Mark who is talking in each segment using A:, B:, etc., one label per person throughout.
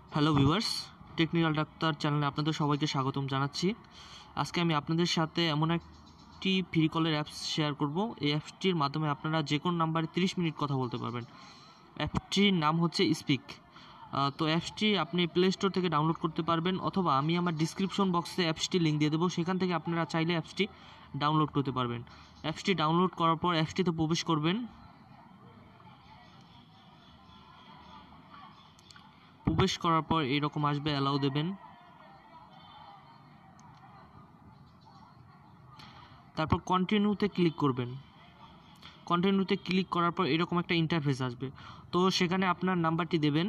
A: Hello viewers, technical doctor চ্যানেলে আপনাদের সবাইকে স্বাগতম জানাচ্ছি। আজকে আমি আপনাদের সাথে এমন একটি ফ্রি কলের অ্যাপস শেয়ার করব। এই অ্যাপসটির মাধ্যমে আপনারা যে কোনো নাম্বারে 30 মিনিট কথা বলতে পারবেন। অ্যাপসটির নাম হচ্ছে স্পিক। তো অ্যাপসটি আপনি প্লে স্টোর থেকে ডাউনলোড করতে পারবেন, অথবা আমি আমার ডিসক্রিপশন বক্সে অ্যাপসটির লিঙ্ক দিয়ে দেবো, সেখান থেকে আপনারা চাইলে অ্যাপসটি ডাউনলোড করতে পারবেন। অ্যাপসটি ডাউনলোড করার পর অ্যাপসটিতে প্রবেশ করবেন। প্রবেশ করার পর এরকম আসবে, অ্যালাউ দেবেন। তারপর কন্টিনিউতে ক্লিক করবেন। কন্টিনিউতে ক্লিক করার পর এরকম একটা ইন্টারফেস আসবে। তো সেখানে আপনার নাম্বারটি দেবেন।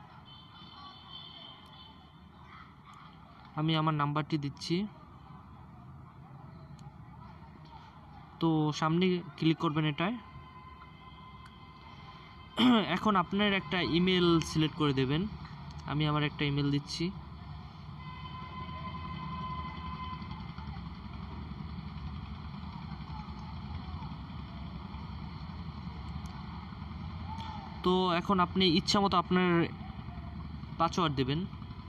A: আমি আমার নাম্বারটি দিচ্ছি। তো সামনে ক্লিক করবেন এটায়। এখন আপনার একটা ইমেল সিলেক্ট করে দেবেন। আমি আমার একটা ইমেল দিচ্ছি। তো এখন আপনি ইচ্ছা মতো আপনার পাসওয়ার্ড দেবেন।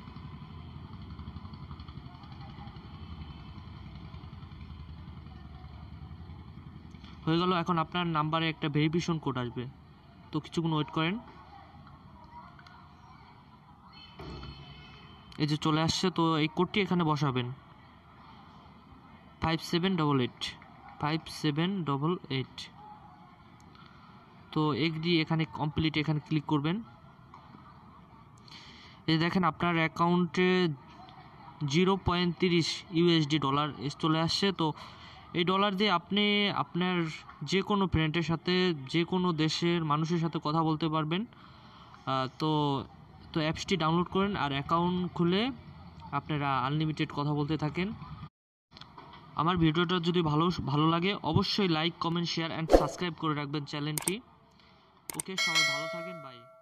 A: হয়ে গেল। এখন আপনার নাম্বারে একটা ভেরিফিকেশন কোড আসবে, তো কিছুক্ষণ ওয়েট করেন। এই যে চলে আসছে। তো এই কোডটি এখানে বসাবেন, 5788 5788। তো এগ্রি, এখানে কমপ্লিট, এখানে ক্লিক করবেন। এই দেখেন আপনার অ্যাকাউন্টে 0.30 ইউএসডি ডলার চলে আসছে। তো এই ডলার দিয়ে আপনি আপনার যে কোনো ফ্রেন্ডের সাথে, যে কোনো দেশের মানুষের সাথে কথা বলতে পারবেন। তো তো অ্যাপসটি ডাউনলোড করেন আর অ্যাকাউন্ট খুলে আপনারা আনলিমিটেড কথা বলতে থাকেন। আমার ভিডিওটা যদি ভালো লাগে অবশ্যই like, comment, share and subscribe করে রাখবেন চ্যানেলটি। ওকে, সবাই ভালো থাকেন, বাই।